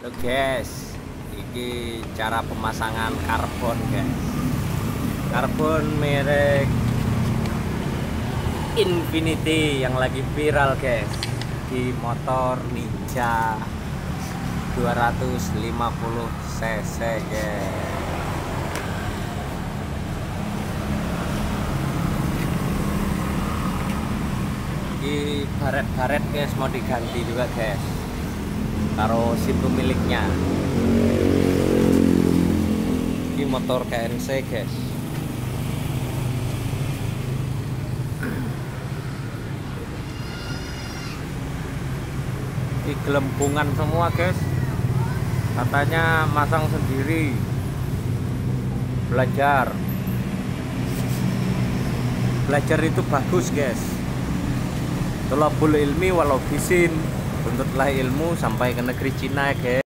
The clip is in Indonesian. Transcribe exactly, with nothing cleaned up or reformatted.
Halo guys, ini cara pemasangan karbon guys. Karbon merek Infinity yang lagi viral guys di motor Ninja dua ratus lima puluh cc guys. Ini baret-baret guys mau diganti juga guys, taruh situ miliknya. Ini motor K N C guys. Ini gelembungan semua guys, katanya masang sendiri, belajar belajar itu bagus guys. Tolabul ilmi walau bisin, tuntutlah ilmu sampai ke negeri Cina guys.